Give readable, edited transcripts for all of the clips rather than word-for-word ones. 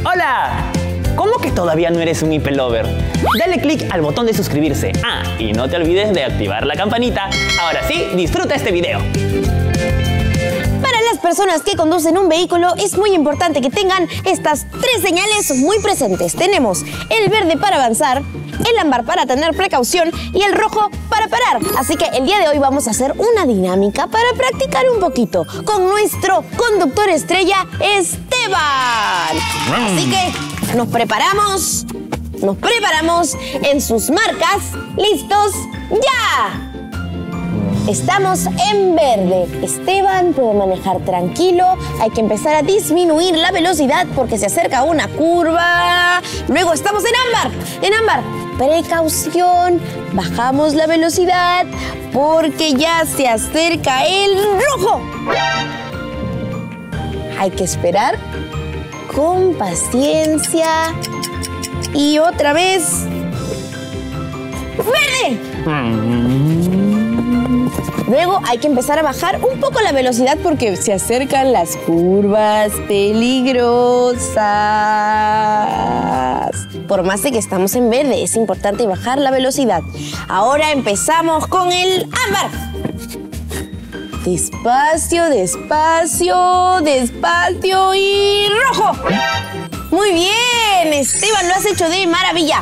¡Hola! ¿Cómo que todavía no eres un IP Lover? Dale click al botón de suscribirse. Ah, y no te olvides de activar la campanita. Ahora sí, disfruta este video. Para las personas que conducen un vehículo es muy importante que tengan estas 3 señales muy presentes. Tenemos el verde para avanzar, el ámbar para tener precaución y el rojo para parar. Así que el día de hoy vamos a hacer una dinámica para practicar un poquito con nuestro conductor estrella, Esteban. Así que nos preparamos en sus marcas. ¿Listos? ¡Ya! Estamos en verde. Esteban puede manejar tranquilo. Hay que empezar a disminuir la velocidad porque se acerca una curva. Luego estamos en ámbar. En ámbar, precaución. Bajamos la velocidad porque ya se acerca el rojo. Hay que esperar con paciencia. Y otra vez. ¡Verde! Luego hay que empezar a bajar un poco la velocidad porque se acercan las curvas peligrosas. Por más de que estamos en verde, es importante bajar la velocidad. Ahora empezamos con el ámbar. Despacio, despacio, despacio y rojo. Muy bien, Esteban, lo has hecho de maravilla.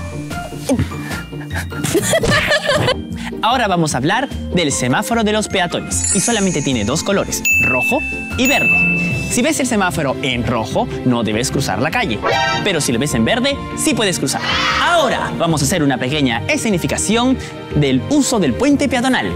Ahora vamos a hablar del semáforo de los peatones y solamente tiene 2 colores, rojo y verde. Si ves el semáforo en rojo, no debes cruzar la calle, pero si lo ves en verde, sí puedes cruzar. Ahora vamos a hacer una pequeña escenificación del uso del puente peatonal.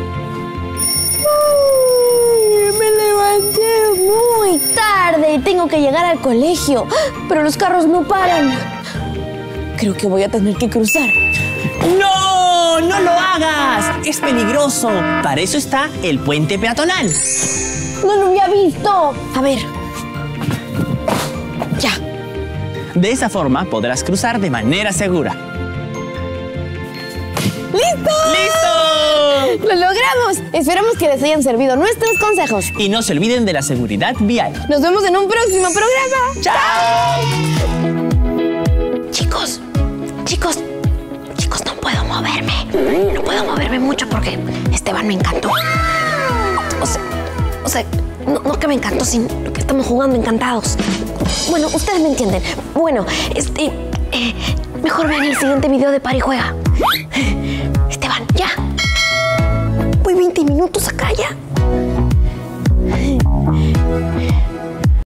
Me levanté muy tarde y tengo que llegar al colegio, pero los carros no paran. Creo que voy a tener que cruzar. ¡No! ¡No lo hagas! ¡Es peligroso! Para eso está el puente peatonal. ¡No lo había visto! A ver. Ya. De esa forma podrás cruzar de manera segura. ¡Listo! ¡Listo! ¡Lo logramos! Esperamos que les hayan servido nuestros consejos. Y no se olviden de la seguridad vial. Nos vemos en un próximo programa. ¡Chao! Chicos, no puedo moverme. No puedo moverme mucho porque Esteban me encantó. O sea, no que me encantó, sino que estamos jugando encantados. Bueno, ustedes me entienden. Bueno, mejor vean el siguiente video de Pari Juega. Esteban, ya. Voy 20 minutos acá ya.